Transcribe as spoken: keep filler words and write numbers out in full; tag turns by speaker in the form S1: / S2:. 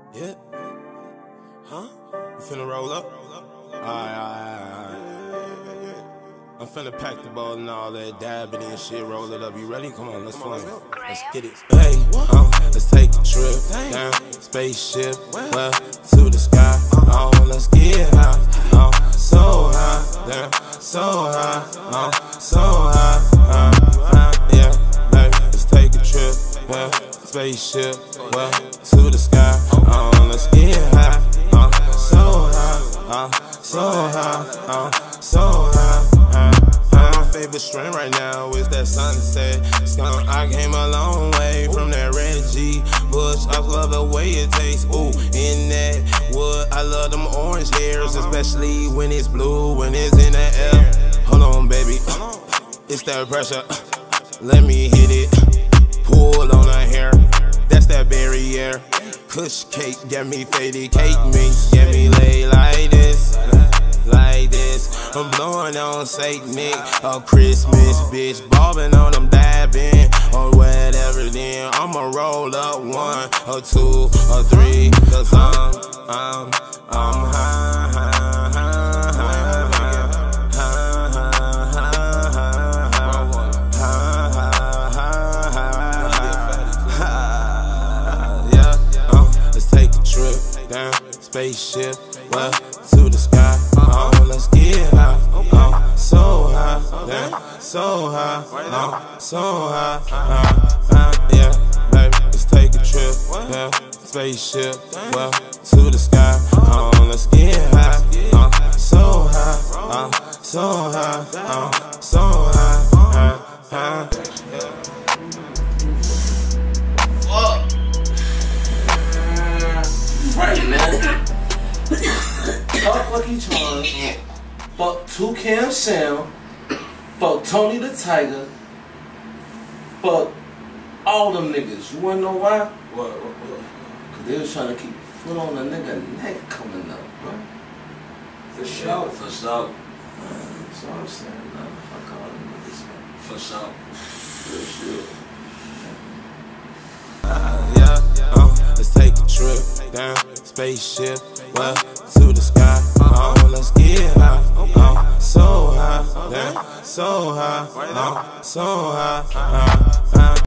S1: Yeah. Huh? You finna roll up? Alright, alright, alright. I'm finna pack the ball and all that dabbing and shit. Roll it up. You ready? Come on, let's flame. Let's get it. Hey, uh, let's take a trip down spaceship, well, to the sky. Oh, let's get high. Oh, so high, damn, so high, oh, so high, uh, uh, yeah, baby, let's take a trip, well, spaceship, well, to the sky. Oh, let's get high. Oh, so high, oh, so high, oh, so high. My favorite strain right now is that sunset skunk. I came a long way from that red G bush. I love the way it tastes. Ooh, in that wood, I love them orange hairs, especially when it's blue, when it's in the air. Hold on, baby, it's that pressure. Let me hit it. Pull on her hair. That's that barrier. Kush cake, get me faded. Cake mix, get me laid like this. Like this, I'm blowing on Saint Nick or Christmas, bitch, bobbing on them dabbing or whatever. Then I'ma roll up one or two or three, cause I'm, I'm, I'm high, high, high, high, high, high, high, yeah. Uh, let's take a trip down spaceship, well, to the sky. Oh, let's get high. Oh, so high, damn, so high, oh, so high, uh, uh, yeah, baby, let's take a trip, yeah, spaceship, well, to the sky. Oh, let's get high. Oh, so high, oh, so high, oh, so high, uh, uh, yeah.
S2: Right, man. Fuck Lucky Charms, fuck Toucan Sam, fuck Tony the Tiger, fuck all them niggas. You wanna know why? What? What? What? Cause they was trying to keep foot on the nigga neck coming up, bro. For sure. For sure. Man, that's what I'm saying, man. Fuck all them niggas, man. For sure. For sure.
S1: Uh, yeah, uh, let's take a trip down spaceship, well, to the sky. Oh, let's get high. Oh, so high, damn, so high, oh, so high, uh, uh.